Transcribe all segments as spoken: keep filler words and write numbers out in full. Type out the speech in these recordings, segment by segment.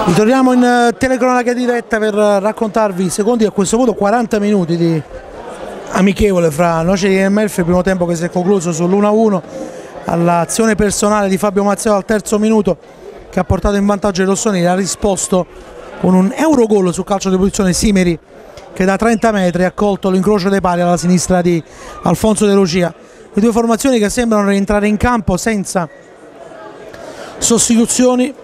Ritorniamo in telecronaca diretta per raccontarvi i secondi, a questo punto quaranta minuti di amichevole fra Nocerino e Melfi, il primo tempo che si è concluso sull'uno a uno, all'azione personale di Fabio Mazzeo al terzo minuto che ha portato in vantaggio i rossoneri. Ha risposto con un eurogol sul calcio di posizione Simeri, che da trenta metri ha colto l'incrocio dei pali alla sinistra di Alfonso De Lucia. Le due formazioni che sembrano rientrare in campo senza sostituzioni.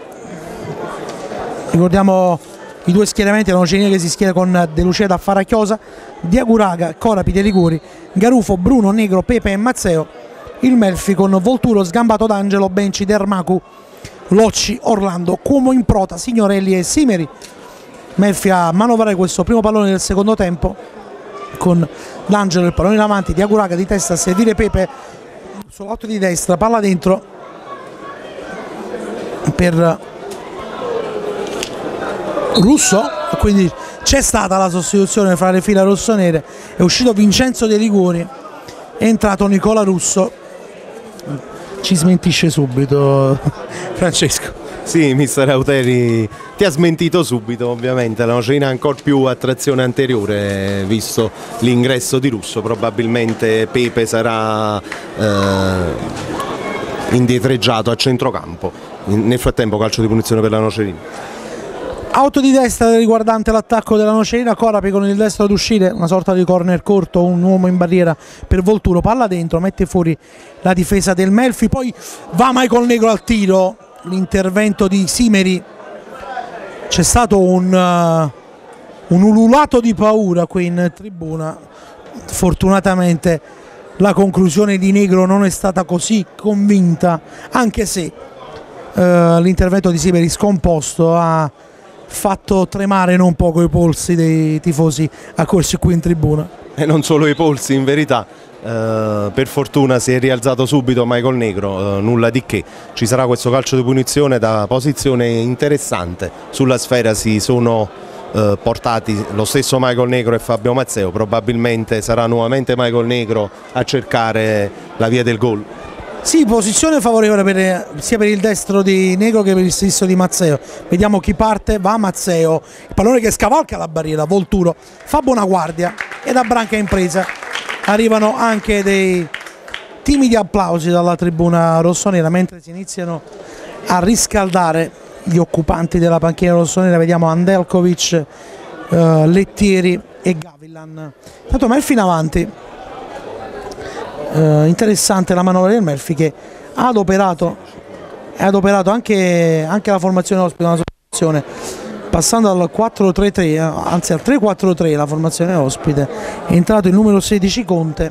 Ricordiamo i due schieramenti: la Nocerina che si schiera con De Lucia da Farachiosa, Diaguraga, Corapi, De Liguri, Garufo, Bruno, Negro, Pepe e Mazzeo. Il Melfi con Volturo, Sgambato d'Angelo, Benci, Dermacu, Locci, Orlando, Cuomo in prota, Signorelli e Simeri. Melfi a manovrare questo primo pallone del secondo tempo con D'Angelo, il pallone in avanti, Diaguraga di testa a servire Pepe sull'otto di destra, palla dentro per Russo, quindi c'è stata la sostituzione fra le fila rossonere, è uscito Vincenzo De Liguri, è entrato Nicola Russo. Ci smentisce subito Francesco. Sì, mister Auteri ti ha smentito subito, ovviamente la Nocerina ha ancora più attrazione anteriore visto l'ingresso di Russo, probabilmente Pepe sarà eh, indietreggiato a centrocampo. Nel frattempo calcio di punizione per la Nocerina. Auto di destra riguardante l'attacco della Nocerina, Corapi con il destro ad uscire, una sorta di corner corto, un uomo in barriera per Volturo, palla dentro, mette fuori la difesa del Melfi, poi va Michael Negro al tiro, l'intervento di Simeri, c'è stato un, uh, un ululato di paura qui in tribuna. Fortunatamente la conclusione di Negro non è stata così convinta, anche se uh, l'intervento di Simeri scomposto ha fatto tremare non poco i polsi dei tifosi accorsi qui in tribuna. E non solo i polsi, in verità, eh, per fortuna si è rialzato subito Michael Negro, eh, nulla di che. Ci sarà questo calcio di punizione da posizione interessante, sulla sfera si sono eh, portati lo stesso Michael Negro e Fabio Mazzeo, probabilmente sarà nuovamente Michael Negro a cercare la via del gol. Sì, posizione favorevole per, sia per il destro di Negro che per il sinistro di Mazzeo. Vediamo chi parte, va Mazzeo, il pallone che scavalca la barriera, Volturo fa buona guardia e da Branca in presa. Arrivano anche dei timidi applausi dalla tribuna rossonera mentre si iniziano a riscaldare gli occupanti della panchina rossonera. Vediamo Andelkovic, eh, Lettieri e Gavilan. Tanto Melfi in avanti. Uh, interessante la manovra del Melfi che ha adoperato, ha adoperato anche, anche la formazione ospite, una soluzione, passando al quattro tre tre, anzi al tre quattro tre la formazione ospite. È entrato il numero sedici Conte,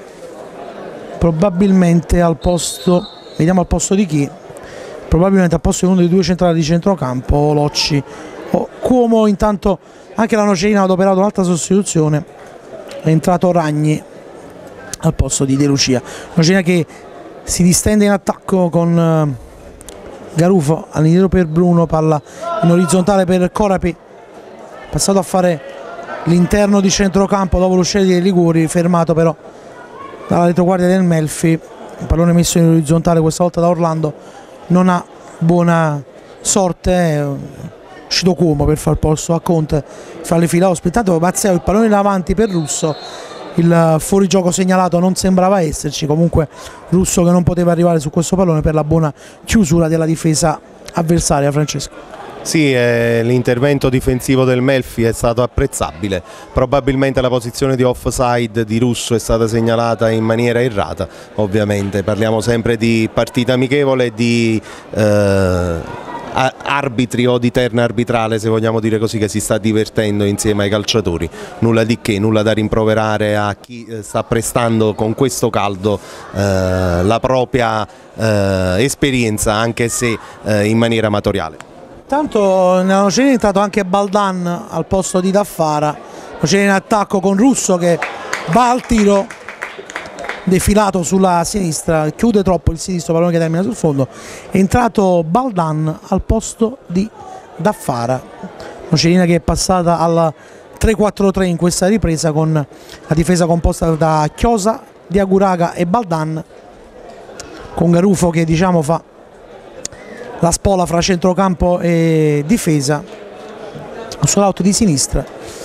probabilmente al posto, vediamo al posto di chi, probabilmente al posto di uno dei due centrali di centrocampo, Locci o Cuomo. Intanto anche la Nocerina ha adoperato un'altra sostituzione, è entrato Ragni al posto di De Lucia. Nocerina che si distende in attacco con uh, Garufo all'indietro per Bruno, palla in orizzontale per Corapi, passato a fare l'interno di centrocampo dopo l'uscita di De Liguri, fermato però dalla retroguardia del Melfi. Il pallone messo in orizzontale questa volta da Orlando, non ha buona sorte, è uscito Cuomo per far posto a Conte fra le fila ospiti. Tanto Mazzeo, il pallone davanti per Russo, il fuorigioco segnalato non sembrava esserci, comunque Russo che non poteva arrivare su questo pallone per la buona chiusura della difesa avversaria. Francesco. Sì, eh, l'intervento difensivo del Melfi è stato apprezzabile, probabilmente la posizione di offside di Russo è stata segnalata in maniera errata, ovviamente parliamo sempre di partita amichevole, di eh, arbitri o di terna arbitrale, se vogliamo dire così, che si sta divertendo insieme ai calciatori, nulla di che, nulla da rimproverare a chi sta prestando con questo caldo eh, la propria eh, esperienza, anche se eh, in maniera amatoriale. Tanto nella Nocerina è entrato anche Baldan al posto di Daffara. Nocerina in attacco con Russo che va al tiro, defilato sulla sinistra, chiude troppo il sinistro, pallone che termina sul fondo. È entrato Baldan al posto di Daffara. Nocerina che è passata al tre quattro tre in questa ripresa, con la difesa composta da Chiosa, Diaguraga e Baldan, con Garufo che diciamo fa la spola fra centrocampo e difesa sull'out di sinistra.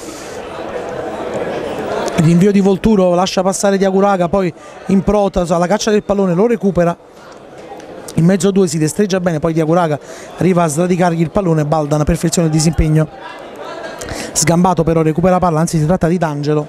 Rinvio di Volturo, lascia passare Diaguraga, poi improta alla caccia del pallone, lo recupera in mezzo a due, si destreggia bene, poi Diaguraga arriva a sradicargli il pallone, Baldan perfezione il disimpegno, Sgambato però recupera palla, anzi si tratta di D'Angelo.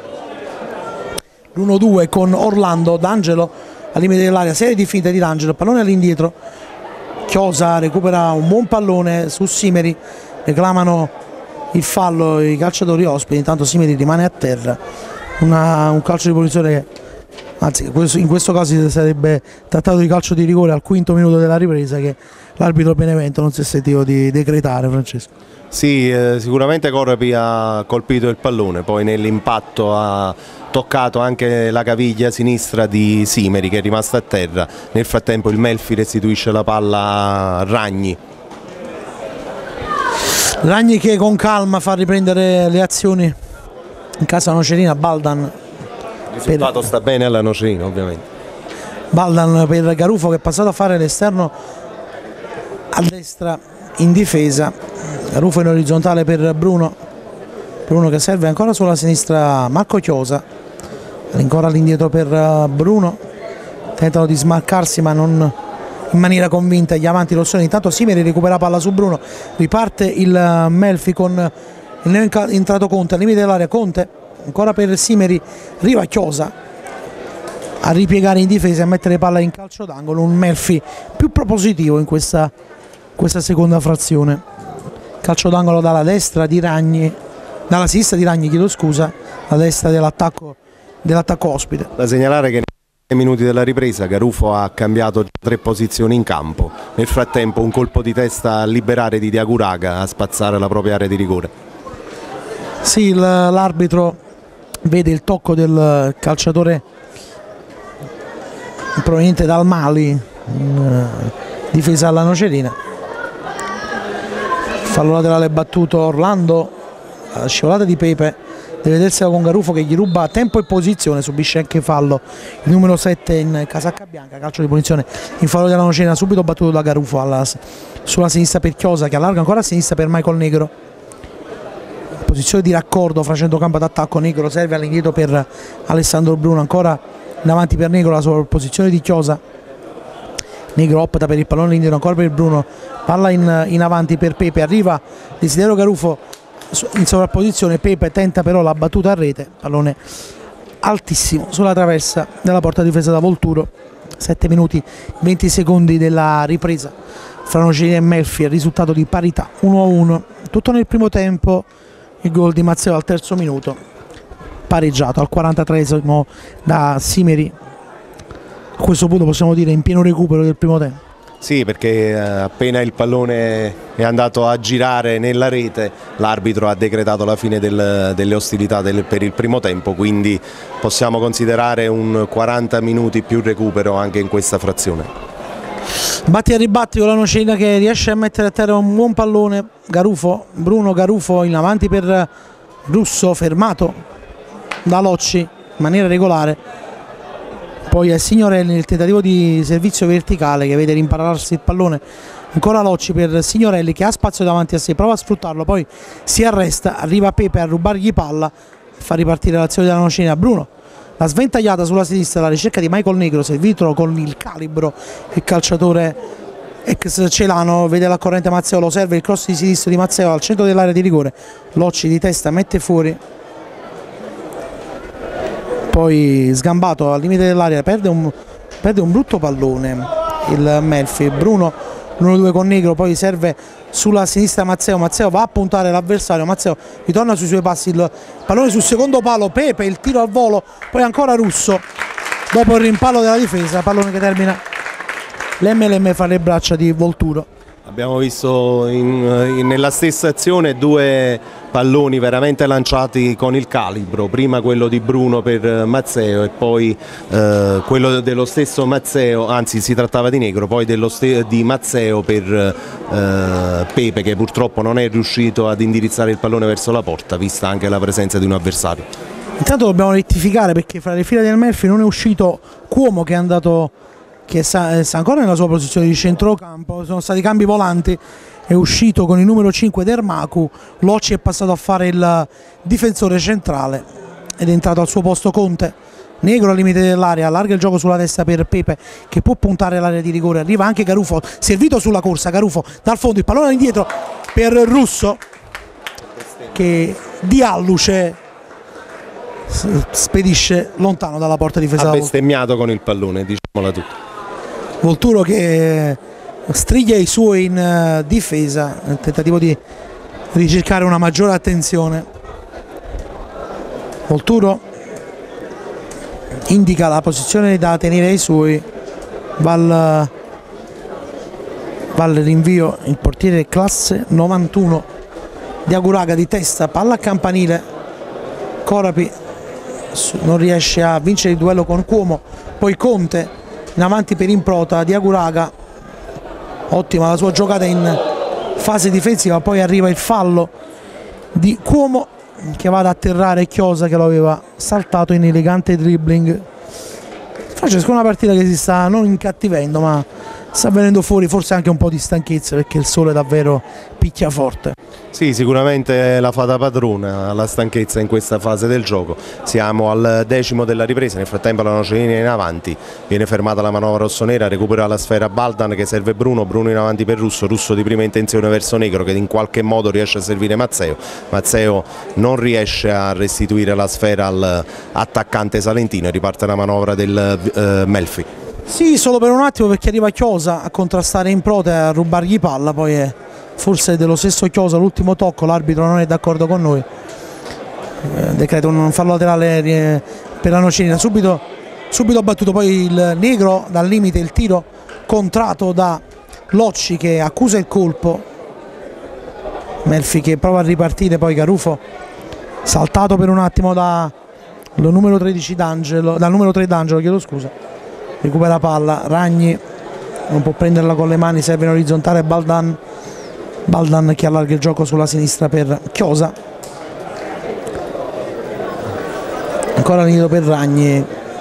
L'uno due con Orlando, D'Angelo al limite dell'area, serie di finte di D'Angelo, pallone all'indietro, Chiosa recupera un buon pallone su Simeri, reclamano il fallo i calciatori ospiti, intanto Simeri rimane a terra. Una, un calcio di punizione che, anzi in questo caso sarebbe trattato di calcio di rigore al quinto minuto della ripresa, che l'arbitro Benevento non si è sentito di decretare. Francesco. Sì, eh, sicuramente Corpi ha colpito il pallone, poi nell'impatto ha toccato anche la caviglia sinistra di Simeri, che è rimasta a terra. Nel frattempo il Melfi restituisce la palla a Ragni. Ragni che con calma fa riprendere le azioni in casa Nocerina. Baldan, il risultato per... sta bene alla Nocerina, ovviamente. Baldan per Garufo, che è passato a fare l'esterno a destra in difesa. Garufo in orizzontale per Bruno, Bruno che serve ancora sulla sinistra Marco Chiosa, ancora all'indietro per Bruno, tentano di smarcarsi ma non in maniera convinta gli avanti rossoni. Intanto Simeri recupera palla su Bruno, riparte il Melfi con il neo entrato Conte al limite dell'area, Conte ancora per Simeri, arriva Chiosa a ripiegare in difesa e a mettere palla in calcio d'angolo. Un Melfi più propositivo in questa, questa seconda frazione. Calcio d'angolo dalla destra di Ragni, dalla sinistra di Ragni, chiedo scusa, alla destra dell'attacco dell'attacco ospite. Da segnalare che nei minuti della ripresa Garufo ha cambiato tre posizioni in campo, nel frattempo un colpo di testa a liberare di Diaguraga, a spazzare la propria area di rigore. Sì, l'arbitro vede il tocco del calciatore proveniente dal Mali, in difesa alla Nocerina. Fallo laterale battuto Orlando, la scivolata di Pepe, deve vedersela con Garufo che gli ruba tempo e posizione, subisce anche fallo il numero sette in casacca bianca, calcio di punizione in fallo della Nocerina, subito battuto da Garufo alla, sulla sinistra per Chiosa, che allarga ancora a sinistra per Michael Negro. Posizione di raccordo fra centrocampo d'attacco, Negro serve all'indietro per Alessandro Bruno, ancora in avanti per Negro, la sovrapposizione di Chiosa. Negro opta per il pallone all'indietro, ancora per Bruno, palla in, in avanti per Pepe, arriva Desiderio Garufo in sovrapposizione, Pepe tenta però la battuta a rete, pallone altissimo sulla traversa della porta difesa da Volturo. Sette minuti venti secondi della ripresa fra Nocerina e Melfi, il risultato di parità uno a uno, tutto nel primo tempo. Il gol di Mazzeo al terzo minuto, pareggiato al quarantatreesimo da Simeri. A questo punto possiamo dire in pieno recupero del primo tempo. Sì, perché appena il pallone è andato a girare nella rete l'arbitro ha decretato la fine del, delle ostilità del, per il primo tempo, quindi possiamo considerare un quaranta minuti più recupero anche in questa frazione. Batti e ribatti con la Nocerina che riesce a mettere a terra un buon pallone. Garufo, Bruno Garufo in avanti per Russo, fermato da Locci in maniera regolare. Poi è Signorelli nel tentativo di servizio verticale che vede rimpararsi il pallone, ancora Locci per Signorelli che ha spazio davanti a sé, prova a sfruttarlo, poi si arresta, arriva Pepe a rubargli palla e fa ripartire l'azione della Nocerina. Bruno, la sventagliata sulla sinistra, la ricerca di Michael Negro, servito con il calibro, il calciatore ex Celano, vede la corrente Mazzeo, lo serve il cross di sinistro di Mazzeo al centro dell'area di rigore, Locci di testa mette fuori. Poi Sgambato al limite dell'area, perde un, perde un brutto pallone il Melfi. Bruno l'uno due con Negro, poi serve sulla sinistra Mazzeo, Mazzeo va a puntare l'avversario, Mazzeo ritorna sui suoi passi, il pallone sul secondo palo, Pepe il tiro al volo, poi ancora Russo dopo il rimpallo della difesa, pallone che termina l'emme elle emme fra le braccia di Volturo. Abbiamo visto in, in, nella stessa azione due palloni veramente lanciati con il calibro, prima quello di Bruno per Mazzeo e poi eh, quello dello stesso Mazzeo, anzi si trattava di Negro, poi dello di Mazzeo per eh, Pepe, che purtroppo non è riuscito ad indirizzare il pallone verso la porta, vista anche la presenza di un avversario. Intanto dobbiamo rettificare perché fra le file del Melfi non è uscito Cuomo, che è andato che sta, sta ancora nella sua posizione di centrocampo. Sono stati cambi volanti, è uscito con il numero cinque Dermaku, Locci è passato a fare il difensore centrale ed è entrato al suo posto Conte. Negro al limite dell'area, allarga il gioco sulla destra per Pepe che può puntare l'area di rigore, arriva anche Garufo, servito sulla corsa, Garufo dal fondo, il pallone indietro per Russo che di alluce spedisce lontano dalla porta difesa. Ha bestemmiato con il pallone, diciamola tutta. Volturo che striglia i suoi in difesa nel tentativo di ricercare una maggiore attenzione. Volturo indica la posizione da tenere ai suoi, va al, va al rinvio il portiere classe novantuno Diaguraga di testa, palla a campanile, Corapi non riesce a vincere il duello con Cuomo, poi Conte in avanti per Improta, Diaguraga ottima la sua giocata in fase difensiva, poi arriva il fallo di Cuomo che va ad atterrare Chiosa che lo aveva saltato in elegante dribbling. Francesco, una partita che si sta non incattivendo ma sta venendo fuori forse anche un po' di stanchezza perché il sole davvero picchia forte. Sì, sicuramente la fa da padrona la stanchezza in questa fase del gioco. Siamo al decimo della ripresa, nel frattempo la Nocerina è in avanti, viene fermata la manovra rossonera, recupera la sfera Baldan che serve Bruno, Bruno in avanti per Russo, Russo di prima intenzione verso Negro che in qualche modo riesce a servire Mazzeo, Mazzeo non riesce a restituire la sfera all'attaccante salentino e riparte la manovra del eh, Melfi. Sì, solo per un attimo perché arriva Chiosa a contrastare Improta e a rubargli palla, poi è forse dello stesso Chiosa l'ultimo tocco, l'arbitro non è d'accordo con noi, eh, decreto un fallo laterale eh, per la Nocerina, subito, subito battuto poi il Negro dal limite, il tiro contrato da Locci che accusa il colpo, Melfi che prova a ripartire, poi Garufo saltato per un attimo da lo numero tredici D'Angelo, dal numero tre D'Angelo, chiedo scusa, recupera palla, Ragni non può prenderla con le mani, serve in orizzontale Baldan, Baldan che allarga il gioco sulla sinistra per Chiosa, ancora nido per Ragni,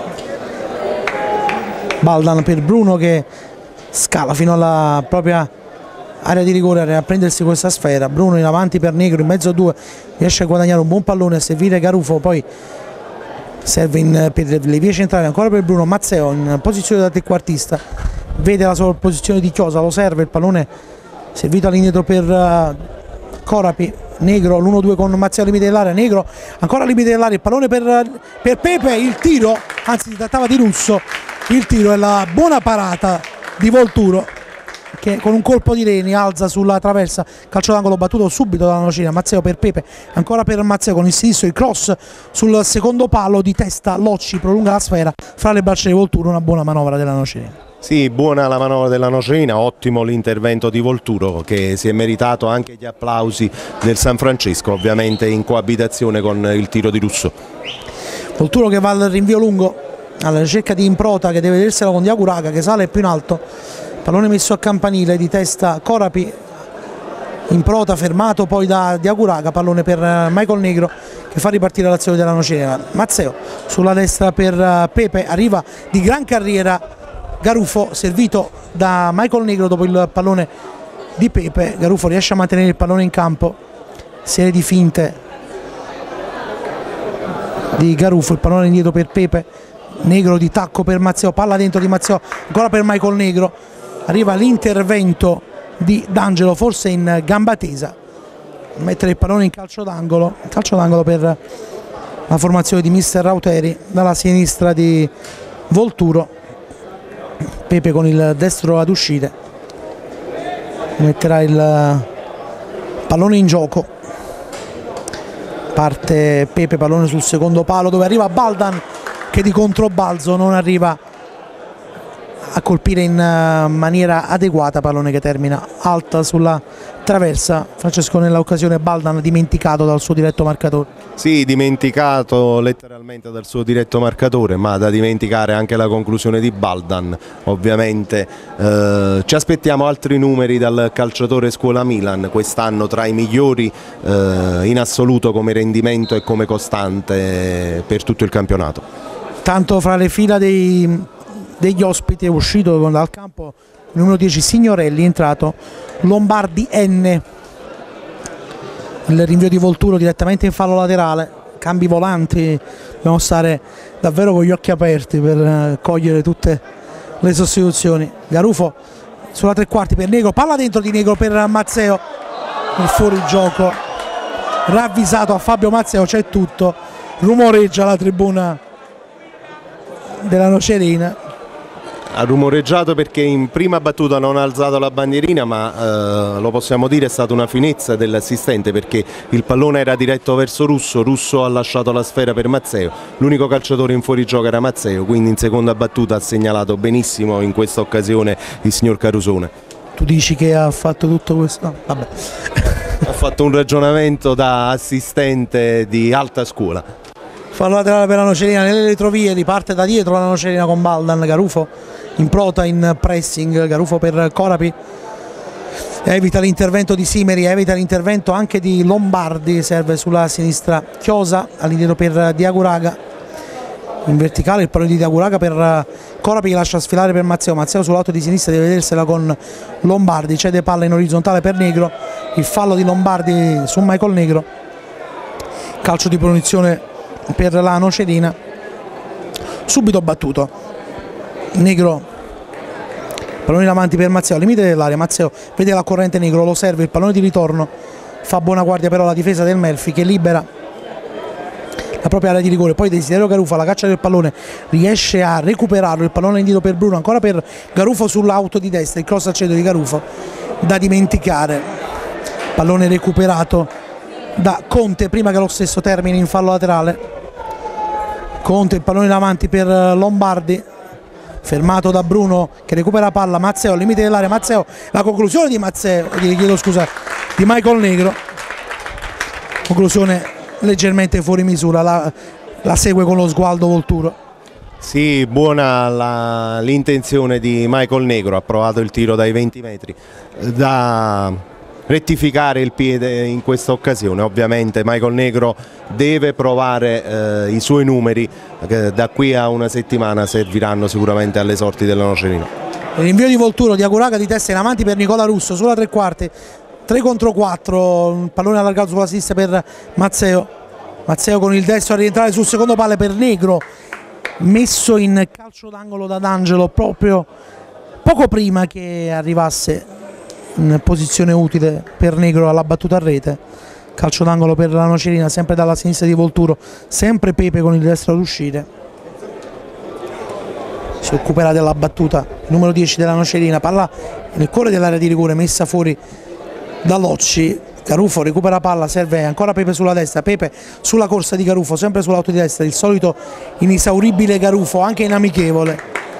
Baldan per Bruno che scala fino alla propria area di rigore a prendersi questa sfera, Bruno in avanti per Negro in mezzo a due, riesce a guadagnare un buon pallone, a servire Garufo, poi serve in, per le vie centrali ancora per Bruno, Mazzeo in posizione da trequartista, vede la sua posizione di Chiosa, lo serve, il pallone servito all'indietro per uh, Corapi, Negro l'uno due con Mazzeo al limite dell'area, Negro ancora al limite dell'area, il pallone per, per Pepe, il tiro, anzi si trattava di Russo, il tiro è la buona parata di Volturo che con un colpo di reni alza sulla traversa, calcio d'angolo battuto subito dalla Nocerina, Mazzeo per Pepe, ancora per Mazzeo con il sinistro, il cross sul secondo palo di testa, Locci prolunga la sfera fra le braccia di Volturo, una buona manovra della Nocerina. Sì, buona la manovra della Nocerina, ottimo l'intervento di Volturo che si è meritato anche gli applausi del San Francesco, ovviamente in coabitazione con il tiro di Russo. Volturo che va al rinvio lungo alla ricerca di Improta che deve vedersela con Diaguraga che sale più in alto, pallone messo a campanile di testa Corapi, Improta fermato poi da Diaguraga, pallone per Michael Negro che fa ripartire l'azione della Nocerina, Mazzeo sulla destra per Pepe, arriva di gran carriera Garufo servito da Michael Negro dopo il pallone di Pepe, Garufo riesce a mantenere il pallone in campo, serie di finte di Garufo, il pallone indietro per Pepe, Negro di tacco per Mazzeo, palla dentro di Mazzeo ancora per Michael Negro, arriva l'intervento di D'Angelo forse in gamba tesa, mettere il pallone in calcio d'angolo, calcio d'angolo per la formazione di mister Rauteri dalla sinistra di Volturo. Pepe con il destro ad uscire metterà il pallone in gioco, parte Pepe, pallone sul secondo palo dove arriva Baldan che di controbalzo non arriva a colpire in maniera adeguata, pallone che termina alta sulla traversa. Francesco, nell'occasione Baldan dimenticato dal suo diretto marcatore. Sì, dimenticato letteralmente dal suo diretto marcatore, ma da dimenticare anche la conclusione di Baldan. Ovviamente eh, ci aspettiamo altri numeri dal calciatore Scuola Milan, quest'anno tra i migliori eh, in assoluto come rendimento e come costante per tutto il campionato. Tanto fra le fila dei degli ospiti è uscito dal campo il numero dieci Signorelli, entrato Lombardi N. Il rinvio di Volturo direttamente in fallo laterale, cambi volanti, dobbiamo stare davvero con gli occhi aperti per cogliere tutte le sostituzioni. Garufo sulla tre quarti per Negro, palla dentro di Negro per Mazzeo, il fuorigioco ravvisato a Fabio Mazzeo, c'è tutto, rumoreggia la tribuna della Nocerina. Ha rumoreggiato perché in prima battuta non ha alzato la bandierina, ma eh, lo possiamo dire è stata una finezza dell'assistente, perché il pallone era diretto verso Russo, Russo ha lasciato la sfera per Mazzeo, l'unico calciatore in fuorigioco era Mazzeo, quindi in seconda battuta ha segnalato benissimo in questa occasione il signor Carusone. Tu dici che ha fatto tutto questo? No, vabbè. Ha fatto un ragionamento da assistente di alta scuola. Fallo laterale per la Nocerina nelle retrovie, riparte da dietro la Nocerina con Baldan, Garufo in prota in pressing, Garufo per Corapi, evita l'intervento di Simeri, evita l'intervento anche di Lombardi, serve sulla sinistra Chiosa, all'indietro per Diaguraga, in verticale il pallone di Diaguraga per Corapi che lascia sfilare per Mazzeo, Mazzeo sull'alto di sinistra deve vedersela con Lombardi, cede palla in orizzontale per Negro, il fallo di Lombardi su Michael Negro, calcio di punizione per la Nocerina, subito battuto. Negro, pallone in avanti per Mazzeo, al limite dell'area, Mazzeo vede la corrente Negro, lo serve, il pallone di ritorno, fa buona guardia però la difesa del Melfi che libera la propria area di rigore, poi Desiderio Garufo alla caccia del pallone, riesce a recuperarlo, il pallone indietro per Bruno, ancora per Garufo sull'auto di destra, il cross al centro di Garufo, da dimenticare, pallone recuperato da Conte prima che lo stesso termini in fallo laterale, Conte il pallone in avanti per Lombardi, fermato da Bruno che recupera palla, Mazzeo al limite dell'area, Mazzeo, la conclusione di Mazzeo, chiedo scusa, di Michael Negro, conclusione leggermente fuori misura, la, la segue con lo sguardo Volturo. Sì, buona l'intenzione di Michael Negro, ha provato il tiro dai venti metri, da rettificare il piede in questa occasione. Ovviamente Michael Negro deve provare eh, i suoi numeri, che da qui a una settimana serviranno sicuramente alle sorti della Nocerina. Il rinvio di Volturo, di Aguraga di testa in avanti per Nicola Russo sulla tre quarti, tre contro quattro, pallone allargato sulla sinistra per Mazzeo, Mazzeo con il destro a rientrare sul secondo palla per Negro, messo in calcio d'angolo da D'Angelo proprio poco prima che arrivasse in posizione utile per Negro alla battuta a rete, calcio d'angolo per la Nocerina sempre dalla sinistra di Volturo, sempre Pepe con il destro ad uscire, si occuperà della battuta il numero dieci della Nocerina, palla nel cuore dell'area di rigore messa fuori da Locci, Garufo recupera palla, serve ancora Pepe sulla destra, Pepe sulla corsa di Garufo, sempre sull'auto di destra, il solito inesauribile Garufo anche in amichevole,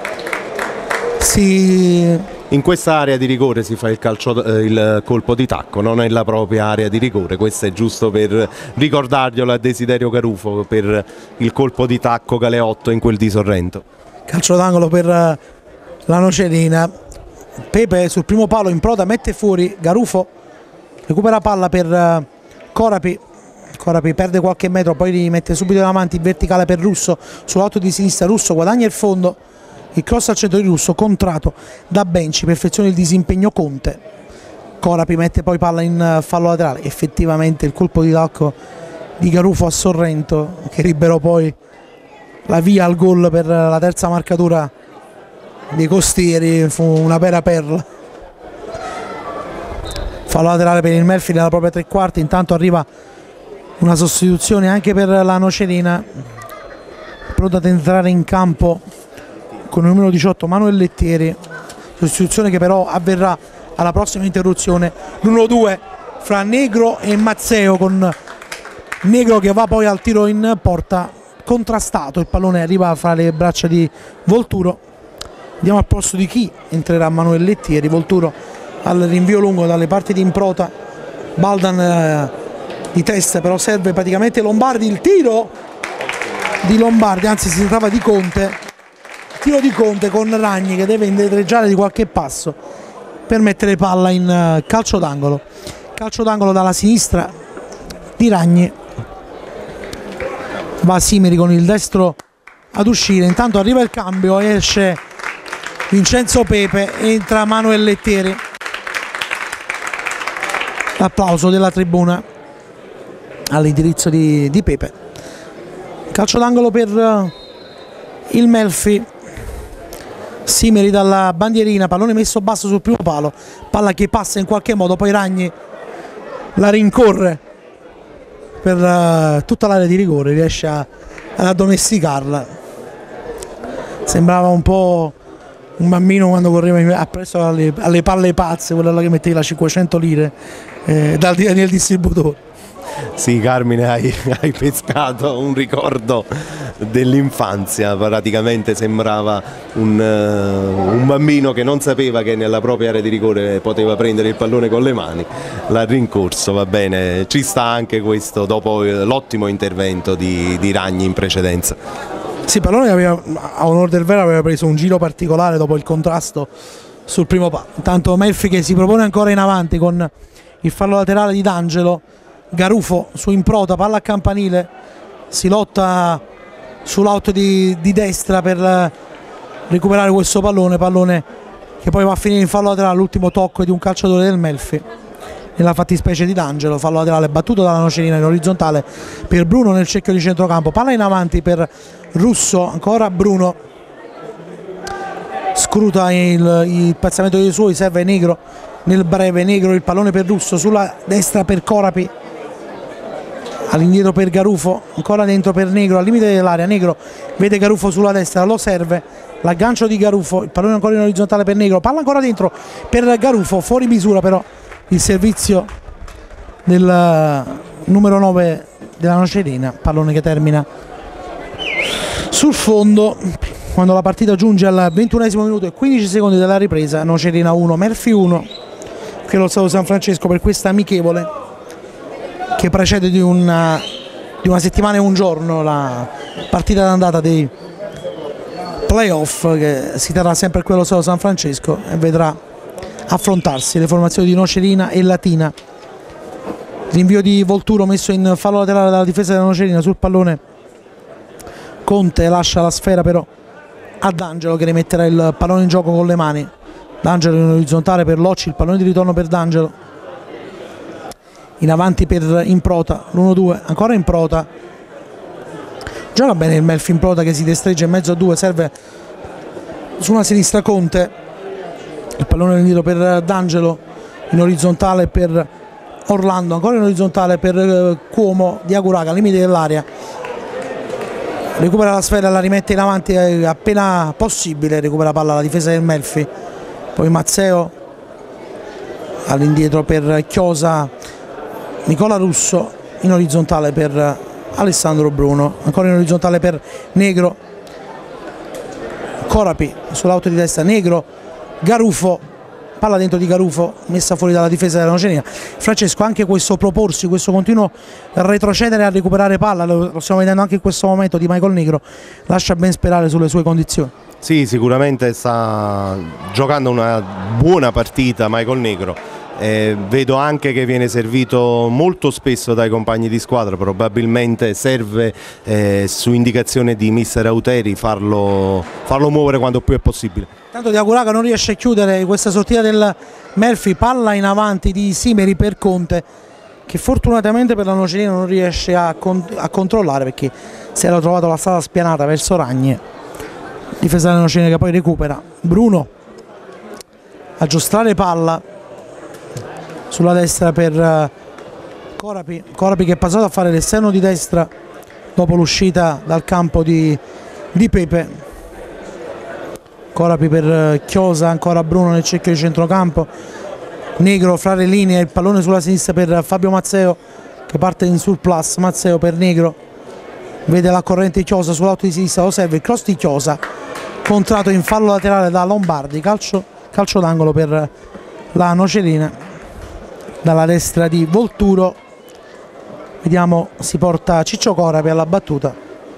si... In questa area di rigore si fa il, calcio, eh, il colpo di tacco, non è la propria area di rigore, questo è giusto per ricordarglielo a Desiderio Garufo per il colpo di tacco Galeotto in quel di Sorrento. Calcio d'angolo per la Nocerina, Pepe sul primo palo in proda mette fuori Garufo, recupera palla per Corapi, Corapi perde qualche metro, poi rimette subito in avanti in verticale per Russo, sull'auto di sinistra Russo guadagna il fondo, il cross al centro di Russo contrato da Benci, perfeziona il disimpegno Conte, Corapi mette poi palla in fallo laterale, effettivamente il colpo di tacco di Garufo a Sorrento che liberò poi la via al gol per la terza marcatura dei costieri, fu una vera perla. Fallo laterale per il Melfi nella propria tre quarti, intanto arriva una sostituzione anche per la Nocerina, pronta ad entrare in campo con il numero diciotto Manuel Lettieri, sostituzione che però avverrà alla prossima interruzione, l'uno due fra Negro e Mazzeo, con Negro che va poi al tiro in porta contrastato, il pallone arriva fra le braccia di Volturo, vediamo al posto di chi entrerà Manuel Lettieri, Volturo al rinvio lungo dalle parti di Improta, Baldan eh, di testa però serve praticamente Lombardi, il tiro di Lombardi, anzi si trattava di Conte, tiro di Conte con Ragni che deve indietreggiare di qualche passo per mettere palla in calcio d'angolo, calcio d'angolo dalla sinistra di Ragni, va Simeri con il destro ad uscire, intanto arriva il cambio, esce Vincenzo Pepe, entra Manuel Lettieri. L'applauso della tribuna all'indirizzo di, di Pepe. Calcio d'angolo per il Melfi. Simeri dalla bandierina, pallone messo basso sul primo palo, palla che passa in qualche modo, poi Ragni la rincorre per uh, tutta l'area di rigore, riesce a, ad addomesticarla. Sembrava un po' un bambino quando correva appresso alle, alle palle pazze, quella che metteva cinquecento lire eh, dal nel distributore. Sì, Carmine, hai, hai pescato un ricordo dell'infanzia, praticamente sembrava un, uh, un bambino che non sapeva che nella propria area di rigore poteva prendere il pallone con le mani, l'ha rincorso, va bene, ci sta anche questo dopo l'ottimo intervento di, di Ragni in precedenza. Sì, il pallone aveva, a onor del vero aveva preso un giro particolare dopo il contrasto sul primo palo. Intanto Melfi che si propone ancora in avanti con il fallo laterale di D'Angelo. Garufo su Improta, palla a campanile, si lotta sull'out di, di destra per recuperare questo pallone, pallone che poi va a finire in fallo laterale, l'ultimo tocco di un calciatore del Melfi, nella fattispecie di D'Angelo, fallo laterale battuto dalla nocerina in orizzontale per Bruno nel cerchio di centrocampo, palla in avanti per Russo, ancora Bruno, scruta il, il piazzamento dei suoi, serve Negro nel breve, Negro il pallone per Russo, sulla destra per Corapi, all'indietro per Garufo, ancora dentro per Negro, al limite dell'area, Negro vede Garufo sulla destra, lo serve, l'aggancio di Garufo, il pallone ancora in orizzontale per Negro, palla ancora dentro per Garufo, fuori misura però il servizio del numero nove della Nocerina, pallone che termina sul fondo quando la partita giunge al ventunesimo minuto e quindici secondi della ripresa. Nocerina uno, Melfi uno, che lo Stato San Francesco per questa amichevole che precede di una, di una settimana e un giorno la partita d'andata dei playoff, che si terrà sempre a quello Stato San Francesco e vedrà affrontarsi le formazioni di Nocerina e Latina. Rinvio di Volturo messo in fallo laterale dalla difesa della Nocerina sul pallone. Conte lascia la sfera però a D'Angelo che rimetterà il pallone in gioco con le mani. D'Angelo in orizzontale per Locci, il pallone di ritorno per D'Angelo. In avanti per Improta, l'uno due, ancora Improta. Gioca bene il Melfi Improta che si destreggia in mezzo a due, serve sulla sinistra Conte. Il pallone indietro per D'Angelo, in orizzontale per Orlando, ancora in orizzontale per Cuomo di Aguraga, limite dell'area. Recupera la sfera, la rimette in avanti appena possibile, recupera palla la difesa del Melfi. Poi Mazzeo all'indietro per Chiosa, Nicola Russo in orizzontale per Alessandro Bruno, ancora in orizzontale per Negro, Corapi sull'auto di destra, Negro, Garufo, palla dentro di Garufo, messa fuori dalla difesa della Nocerina. Francesco, anche questo proporsi, questo continuo retrocedere a recuperare palla, lo stiamo vedendo anche in questo momento di Michael Negro, lascia ben sperare sulle sue condizioni. Sì, sicuramente sta giocando una buona partita Michael Negro. Eh, vedo anche che viene servito molto spesso dai compagni di squadra, probabilmente serve eh, su indicazione di mister Auteri farlo, farlo muovere quanto più è possibile. Tanto di Aguraga non riesce a chiudere questa sortita del Melfi, palla in avanti di Simeri per Conte che fortunatamente per la Nocerina non riesce a, con a controllare perché si era trovato la strada spianata verso Ragni, difesa della Nocerina che poi recupera. Bruno a giostrare palla sulla destra per Corapi, Corapi che è passato a fare l'esterno di destra dopo l'uscita dal campo di, di Pepe. Corapi per Chiosa, ancora Bruno nel cerchio di centrocampo, Negro fra le linee, il pallone sulla sinistra per Fabio Mazzeo che parte in surplus, Mazzeo per Negro, vede la corrente di Chiosa sull'auto di sinistra, lo serve, il cross di Chiosa, contratto in fallo laterale da Lombardi, calcio, calcio d'angolo per la Nocerina. Dalla destra di Volturo, vediamo, si porta Ciccio Corapi alla battuta.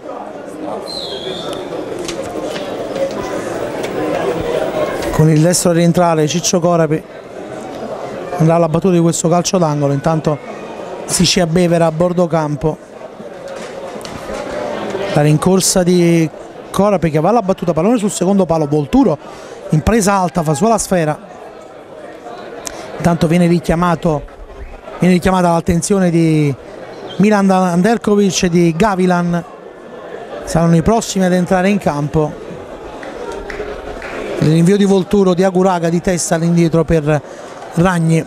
Con il destro rientrare Ciccio Corapi andrà alla battuta di questo calcio d'angolo, intanto si ci abbevera a bordo campo. La rincorsa di Corapi che va alla battuta, pallone sul secondo palo, Volturo in presa alta fa sulla sfera, intanto viene richiamato viene richiamata l'attenzione di Milan Anderkovic e di Gavilan, saranno i prossimi ad entrare in campo. Il rinvio di Volturo, di Aguraga di testa all'indietro per Ragni.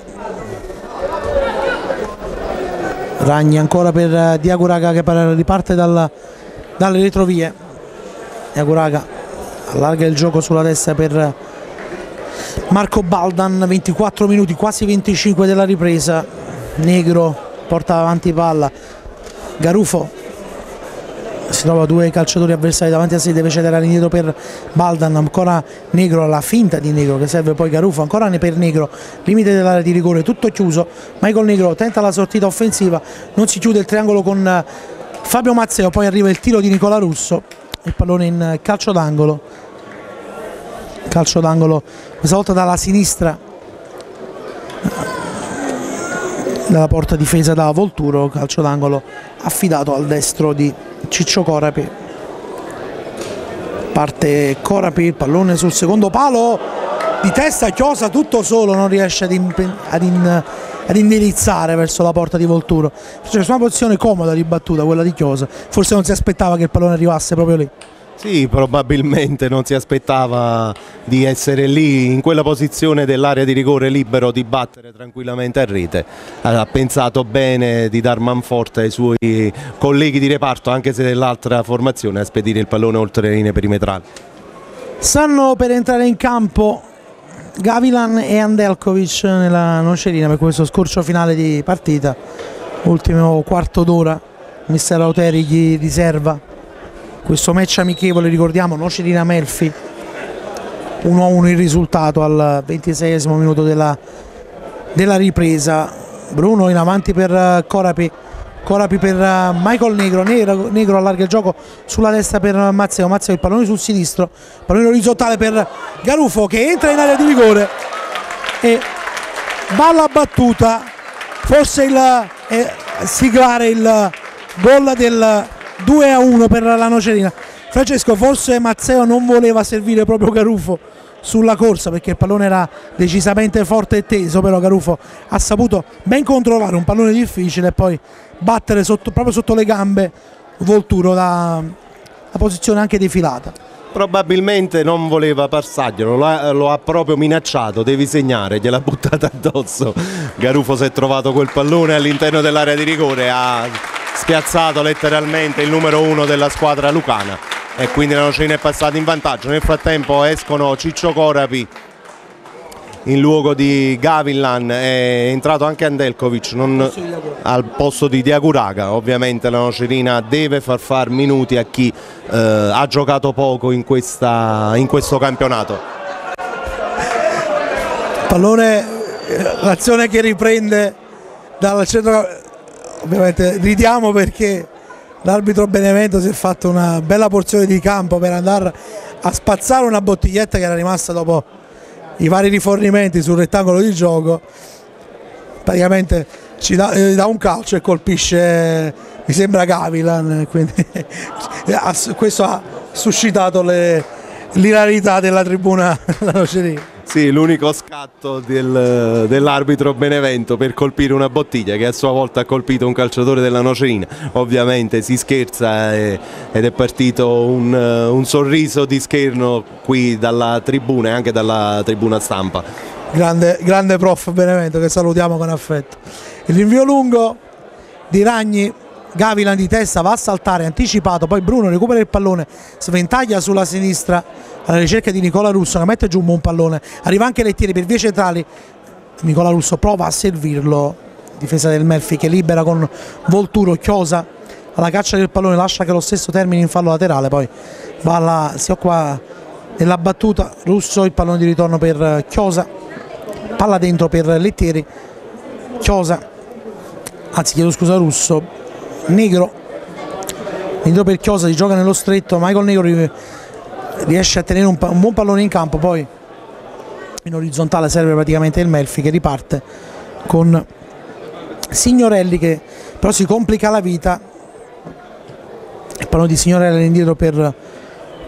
Ragni ancora per Diaguraga che riparte dal, dalle retrovie. Diaguraga allarga il gioco sulla destra per Marco Baldan, ventiquattro minuti, quasi venticinque della ripresa. Negro porta avanti palla, Garufo si trova due calciatori avversari davanti a sé, deve cedere all'indietro per Baldan, ancora Negro, la finta di Negro che serve poi Garufo, ancora per Negro, limite dell'area di rigore, tutto chiuso. Michael Negro tenta la sortita offensiva, non si chiude il triangolo con Fabio Mazzeo, poi arriva il tiro di Nicola Russo, il pallone in calcio d'angolo, calcio d'angolo questa volta dalla sinistra dalla porta difesa da Volturo, calcio d'angolo affidato al destro di Ciccio Corapi. Parte Corapi, il pallone sul secondo palo, di testa Chiosa tutto solo, non riesce ad, ad, in ad indirizzare verso la porta di Volturo. C'è una posizione comoda di battuta quella di Chiosa, forse non si aspettava che il pallone arrivasse proprio lì. Sì, probabilmente non si aspettava di essere lì in quella posizione dell'area di rigore, libero di battere tranquillamente a rete. Ha pensato bene di dar manforte ai suoi colleghi di reparto, anche se dell'altra formazione, a spedire il pallone oltre le linee perimetrali. Stanno per entrare in campo Gavilan e Andelkovic nella nocerina per questo scorcio finale di partita. Ultimo quarto d'ora, mister Auteri gli riserva questo match amichevole, ricordiamo, Nocerina Melfi, uno a uno il risultato al ventiseiesimo minuto della, della ripresa. Bruno in avanti per Corapi, Corapi per Michael Negro, Negro, Negro allarga il gioco sulla destra per Mazzeo, Mazzeo il pallone sul sinistro, pallone orizzontale per Garufo che entra in area di rigore e palla battuta, forse il eh, siglare il gol del due a uno per la Nocerina. Francesco, forse Mazzeo non voleva servire proprio Garufo sulla corsa perché il pallone era decisamente forte e teso, però Garufo ha saputo ben controllare un pallone difficile e poi battere sotto, proprio sotto le gambe Volturo da la posizione anche defilata. Probabilmente non voleva passarglielo, lo, lo ha proprio minacciato, devi segnare, gliel'ha buttata addosso. Garufo si è trovato quel pallone all'interno dell'area di rigore, ha spiazzato letteralmente il numero uno della squadra lucana e quindi la Nocerina è passata in vantaggio. Nel frattempo escono Ciccio Corapi in luogo di Gavilan, è entrato anche Andelkovic non, al posto di Diaguraga. Ovviamente la Nocerina deve far far minuti a chi eh, ha giocato poco in, questa, in questo campionato. Pallone, l'azione che riprende dal centro, ovviamente ridiamo perché l'arbitro Benevento si è fatto una bella porzione di campo per andare a spazzare una bottiglietta che era rimasta dopo i vari rifornimenti sul rettangolo di gioco. Praticamente ci dà, eh, dà un calcio e colpisce, mi sembra, Gavilan, quindi questo ha suscitato l'ilarità della tribuna della Nocerina. Sì, l'unico scatto del, dell'arbitro Benevento per colpire una bottiglia che a sua volta ha colpito un calciatore della Nocerina. Ovviamente si scherza e, ed è partito un, un sorriso di scherno qui dalla tribuna e anche dalla tribuna stampa. Grande, grande prof Benevento che salutiamo con affetto. Il rinvio lungo di Ragni, Gavilan di testa va a saltare, anticipato, poi Bruno recupera il pallone, sventaglia sulla sinistra alla ricerca di Nicola Russo che mette giù un buon pallone, arriva anche Lettieri per vie centrali, Nicola Russo prova a servirlo, difesa del Melfi che libera con Volturo, Chiosa alla caccia del pallone, lascia che lo stesso termini in fallo laterale, poi va alla, si occupa della battuta Russo, il pallone di ritorno per Chiosa, palla dentro per Lettieri, Chiosa, anzi chiedo scusa Russo, Negro, Negro per Chiosa, si gioca nello stretto, Michael Negro riesce a tenere un, un buon pallone in campo, poi in orizzontale serve praticamente il Melfi che riparte con Signorelli che però si complica la vita, il pallone di Signorelli indietro per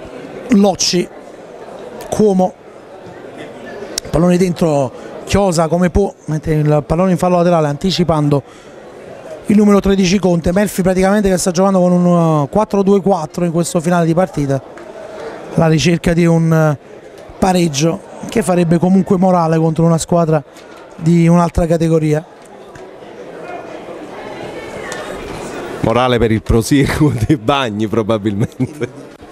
Locci, Cuomo, pallone dentro, Chiosa come può, mentre il pallone in fallo laterale anticipando il numero tredici Conte. Melfi praticamente che sta giocando con un quattro due quattro in questo finale di partita, alla ricerca di un pareggio che farebbe comunque morale contro una squadra di un'altra categoria. Morale per il prosieguo dei bagni probabilmente.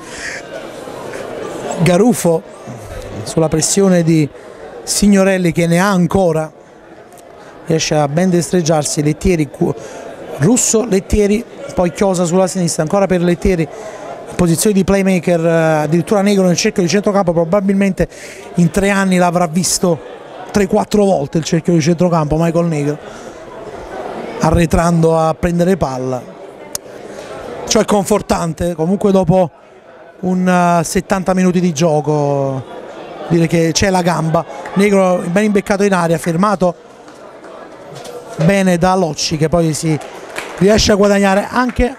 Garufo sulla pressione di Signorelli che ne ha ancora, riesce a ben destreggiarsi. Lettieri, Russo, Lettieri, poi Chiosa sulla sinistra, ancora per Lettieri in posizione di playmaker, addirittura Negro nel cerchio di centrocampo. Probabilmente in tre anni l'avrà visto tre quattro volte il cerchio di centrocampo Michael Negro, arretrando a prendere palla, cioè confortante comunque dopo un settanta minuti di gioco dire che c'è la gamba. Negro ben imbeccato in aria, fermato bene da Locci che poi si riesce a guadagnare anche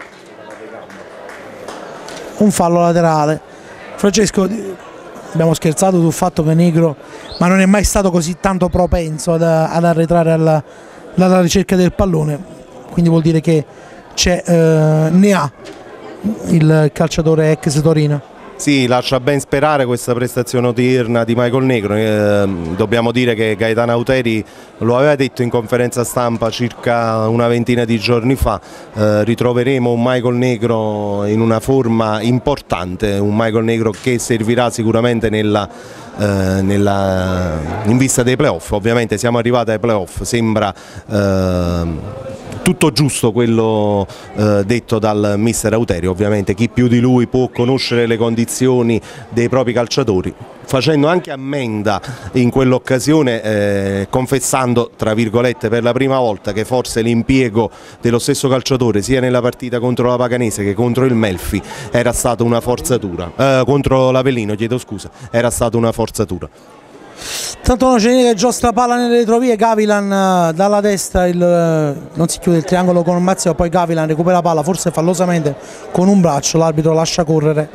un fallo laterale. Francesco, abbiamo scherzato sul fatto che Negro ma non è mai stato così tanto propenso ad, ad arretrare alla, alla ricerca del pallone, quindi vuol dire che c'è, eh, ne ha il calciatore ex Torino. Sì, lascia ben sperare questa prestazione odierna di Michael Negro. Eh, dobbiamo dire che Gaetano Auteri lo aveva detto in conferenza stampa circa una ventina di giorni fa, eh, ritroveremo un Michael Negro in una forma importante, un Michael Negro che servirà sicuramente nella, eh, nella, in vista dei playoff. Ovviamente siamo arrivati ai playoff, sembra eh, tutto giusto quello eh, detto dal mister Auteri. Ovviamente chi più di lui può conoscere le condizioni dei propri calciatori, facendo anche ammenda in quell'occasione, eh, confessando tra virgolette per la prima volta che forse l'impiego dello stesso calciatore sia nella partita contro la Paganese che contro il Melfi era stata una forzatura, eh, contro l'Avellino chiedo scusa, era stata una forzatura. Tanto no, c'è che giostra palla nelle retrovie, Gavilan dalla destra, il, non si chiude il triangolo con Mazzeo, poi Gavilan recupera la palla forse fallosamente con un braccio, l'arbitro lascia correre.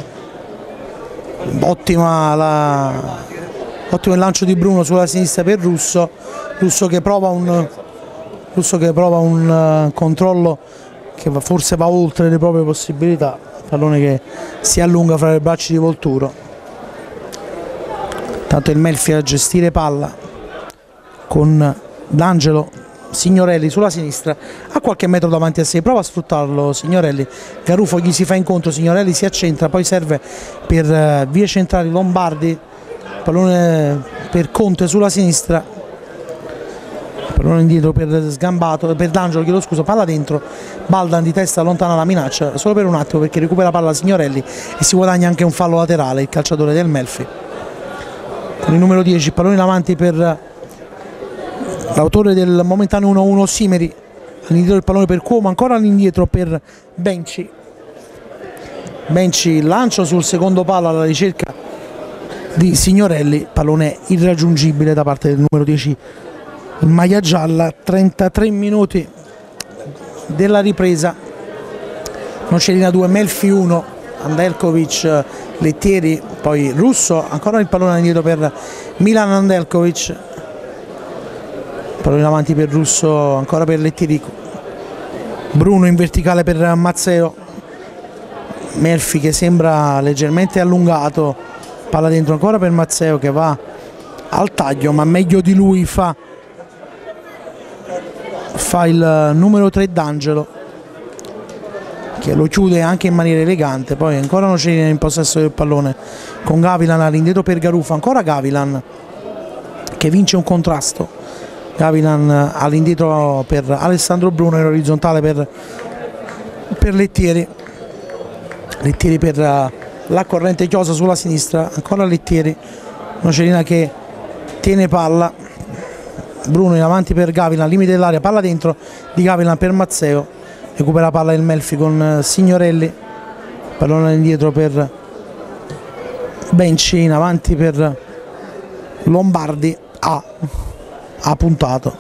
Ottima la, ottimo il lancio di Bruno sulla sinistra per Russo, Russo che prova un, Russo che prova un uh, controllo che forse va oltre le proprie possibilità, pallone che si allunga fra le braccia di Volturo. Tanto il Melfi a gestire palla con D'Angelo, Signorelli sulla sinistra a qualche metro davanti a sé, prova a sfruttarlo Signorelli, Garufo gli si fa incontro, Signorelli si accentra, poi serve per uh, vie centrali Lombardi, pallone per Conte sulla sinistra, pallone indietro per Sgambato, per D'Angelo, chiedo scusa, palla dentro, Baldan di testa allontana la minaccia solo per un attimo perché recupera palla Signorelli e si guadagna anche un fallo laterale il calciatore del Melfi. Con il numero dieci, pallone in avanti per l'autore del momentaneo uno uno Simeri, all'indietro del pallone per Cuomo, ancora all'indietro per Benci. Benci lancio sul secondo palo alla ricerca di Signorelli, pallone irraggiungibile da parte del numero dieci in maglia gialla. Trentatré minuti della ripresa, Nocerina due, Melfi uno, Andelkovic, Lettieri, poi Russo, ancora il pallone indietro per Milan Andelkovic, pallone in avanti per Russo, ancora per Lettieri, Bruno in verticale per Mazzeo, Melfi che sembra leggermente allungato, palla dentro ancora per Mazzeo che va al taglio ma meglio di lui fa, fa il numero tre D'Angelo che lo chiude anche in maniera elegante. Poi ancora Nocerina in possesso del pallone con Gavilan all'indietro per Garufo, ancora Gavilan che vince un contrasto, Gavilan all'indietro per Alessandro Bruno in orizzontale per, per Lettieri, Lettieri per la corrente Chiosa sulla sinistra, ancora Lettieri, Nocerina che tiene palla, Bruno in avanti per Gavilan, limite dell'area, palla dentro di Gavilan per Mazzeo, recupera palla il Melfi con Signorelli, pallone indietro per Benci, in avanti per Lombardi, ha, ha puntato,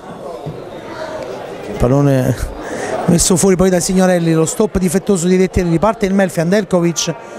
pallone messo fuori poi da Signorelli, lo stop difettoso di Lettieri, riparte il Melfi, Andelkovic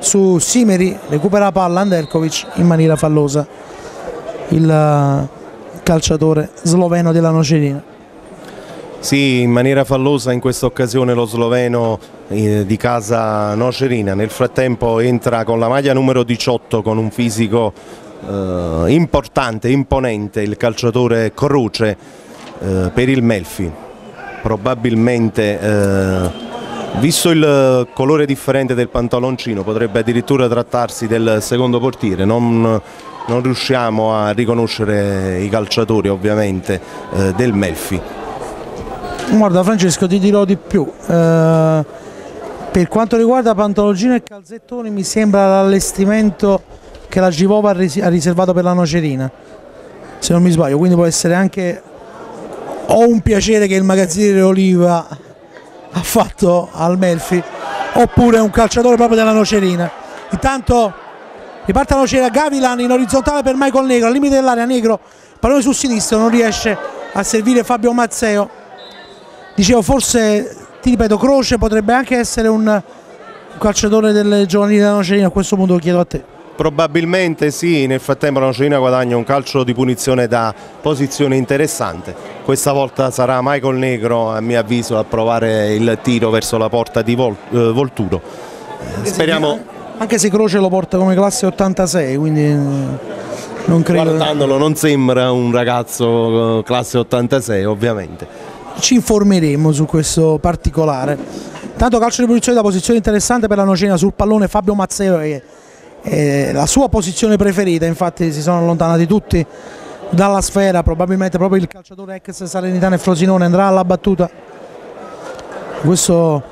su Simeri, recupera la palla Anderkovic in maniera fallosa, il calciatore sloveno della Nocerina. Sì, in maniera fallosa in questa occasione lo sloveno eh, di casa Nocerina. Nel frattempo entra con la maglia numero diciotto con un fisico eh, importante, imponente, il calciatore Croce eh, per il Melfi. Probabilmente, eh, visto il colore differente del pantaloncino, potrebbe addirittura trattarsi del secondo portiere. Non, non riusciamo a riconoscere i calciatori ovviamente eh, del Melfi. Guarda Francesco, ti dirò di più, eh, per quanto riguarda pantaloncino e calzettoni mi sembra l'allestimento che la Givova ha riservato per la Nocerina, se non mi sbaglio, quindi può essere anche o un piacere che il magazziniere Oliva ha fatto al Melfi, oppure un calciatore proprio della Nocerina. Intanto riparte la Nocerina, Gavilan in orizzontale per Michael Negro, al limite dell'area, Negro, pallone sul sinistro, non riesce a servire Fabio Mazzeo. Dicevo, forse, ti ripeto, Croce potrebbe anche essere un, un calciatore delle giovanili della Nocerina, a questo punto lo chiedo a te. Probabilmente sì, nel frattempo la Nocerina guadagna un calcio di punizione da posizione interessante. Questa volta sarà Michael Negro, a mio avviso, a provare il tiro verso la porta di Vol eh, Volturo. Speriamo... Anche se Croce lo porta come classe ottantasei, quindi non credo... Guardandolo non sembra un ragazzo classe ottantasei, ovviamente. Ci informeremo su questo particolare. Tanto calcio di punizione da posizione interessante per la Nocerina, sul pallone Fabio Mazzeo e, e la sua posizione preferita, infatti si sono allontanati tutti dalla sfera, probabilmente proprio il calciatore ex Salernitana e Frosinone andrà alla battuta. Questo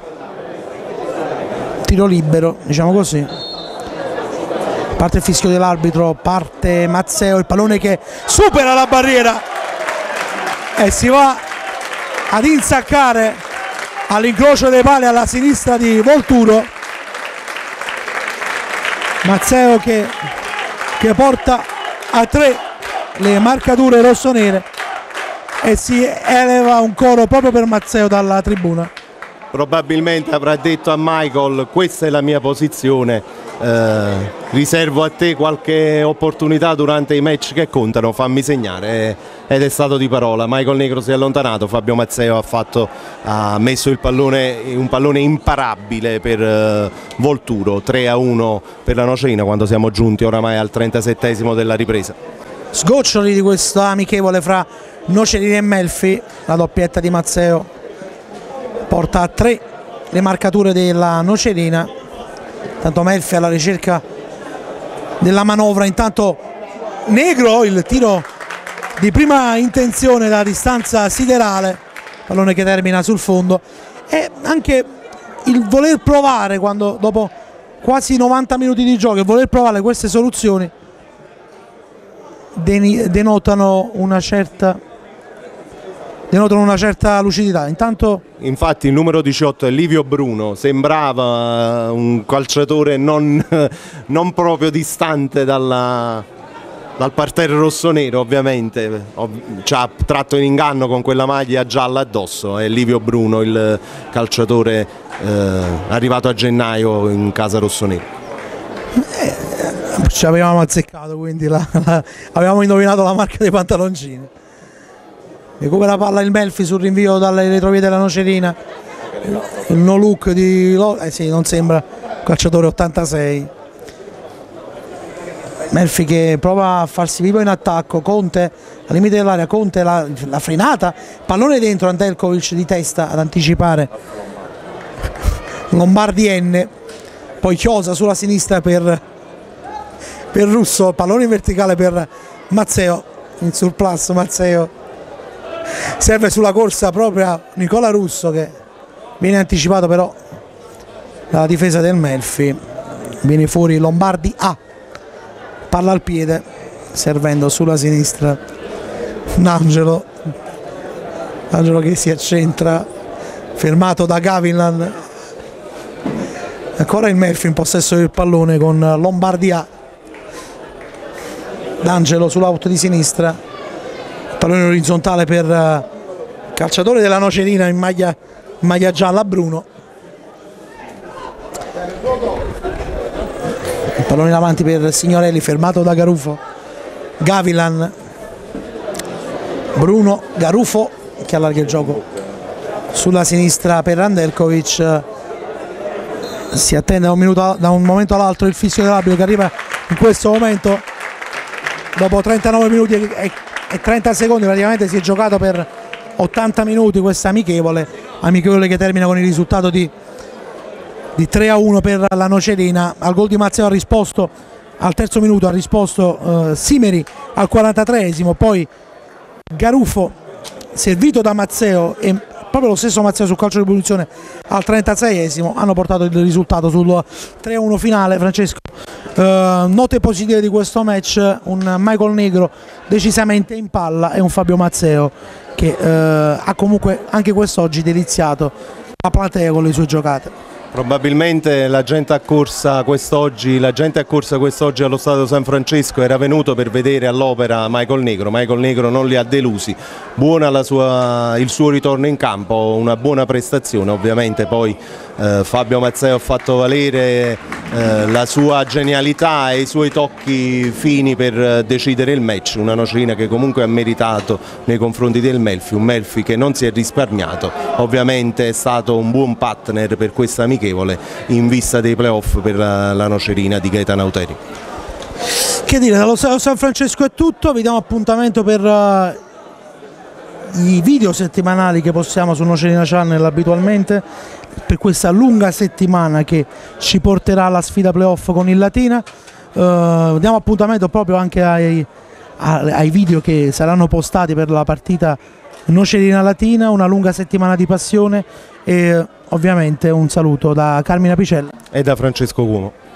tiro libero, diciamo così. Parte il fischio dell'arbitro, parte Mazzeo, il pallone che supera la barriera e si va ad insaccare all'incrocio dei pali alla sinistra di Volturo. Mazzeo che, che porta a tre le marcature rossonere e si eleva un coro proprio per Mazzeo dalla tribuna. Probabilmente avrà detto a Michael: questa è la mia posizione, eh, riservo a te qualche opportunità durante i match che contano, fammi segnare, ed è stato di parola. Michael Negro si è allontanato, Fabio Mazzeo ha, fatto, ha messo il pallone, un pallone imparabile per eh, Volturo, tre a uno per la Nocerina quando siamo giunti oramai al trentasettesimo della ripresa. Sgoccioli di questa amichevole fra Nocerina e Melfi, la doppietta di Mazzeo porta a tre le marcature della Nocerina. Tanto Melfi alla ricerca della manovra, intanto Negro, il tiro di prima intenzione da distanza siderale, pallone che termina sul fondo, e anche il voler provare, quando dopo quasi novanta minuti di gioco, il voler provare queste soluzioni denotano una certa denotano una certa lucidità. Intanto infatti il numero diciotto è Livio Bruno, sembrava un calciatore non, non proprio distante dalla, dal parterre rossonero, ovviamente ci ha tratto in inganno con quella maglia gialla addosso. È Livio Bruno il calciatore eh, arrivato a gennaio in casa rossonera. Eh, ci avevamo azzeccato, quindi la, la, avevamo indovinato la marca dei pantaloncini. Recupera palla il Melfi sul rinvio dalle retrovie della Nocerina, il no look di Lo... eh sì, non sembra un calciatore ottantasei. Melfi che prova a farsi vivo in attacco, Conte al limite dell'area, Conte la, la frenata, pallone dentro, Anderkovic di testa ad anticipare Lombardi N, poi Chiosa sulla sinistra per, per Russo, pallone in verticale per Mazzeo, in surplus Mazzeo. Serve sulla corsa proprio Nicola Russo, che viene anticipato però dalla difesa del Melfi, viene fuori Lombardi A, palla al piede, servendo sulla sinistra D'Angelo, D'Angelo che si accentra, fermato da Gavilan, ancora il Melfi in possesso del pallone con Lombardi A, D'Angelo sull'out di sinistra, pallone orizzontale per uh, calciatore della Nocerina in maglia, in maglia gialla, Bruno. pallone in avanti per Signorelli, fermato da Garufo. Gavilan, Bruno Garufo che allarga il gioco sulla sinistra per Randelkovic. Si attende da un, minuto, da un momento all'altro il fischio dell'arbitro che arriva in questo momento dopo trentanove minuti e, e trenta secondi. Praticamente si è giocato per ottanta minuti questa amichevole, amichevole che termina con il risultato di, di tre a uno per la Nocerina. Al gol di Mazzeo ha risposto al terzo minuto, ha risposto eh, Simeri al quarantatreesimo, poi Garufo servito da Mazzeo e proprio lo stesso Mazzeo sul calcio di punizione al trentaseiesimo hanno portato il risultato sul tre a uno finale. Francesco, eh, note positive di questo match: un Michael Negro decisamente in palla e un Fabio Mazzeo che eh, ha comunque anche quest'oggi deliziato la platea con le sue giocate. Probabilmente la gente accorsa quest'oggi, la gente accorsa quest'oggi allo Stadio San Francesco era venuto per vedere all'opera Michael Negro. Michael Negro non li ha delusi, buona la sua, il suo ritorno in campo, una buona prestazione. Ovviamente poi eh, Fabio Mazzeo ha fatto valere eh, la sua genialità e i suoi tocchi fini per decidere il match. Una Nocerina che comunque ha meritato nei confronti del Melfi, un Melfi che non si è risparmiato. Ovviamente è stato un buon partner per questa amichevole in vista dei playoff per la, la Nocerina di Gaetano Auteri. Che dire, dallo San Francesco è tutto, vi diamo appuntamento per uh, i video settimanali che postiamo su Nocerina Channel abitualmente, per questa lunga settimana che ci porterà alla sfida playoff con il Latina. Uh, diamo appuntamento proprio anche ai, ai video che saranno postati per la partita Nocerina Latina, una lunga settimana di passione e ovviamente un saluto da Carmine Apicella e da Francesco Cuomo.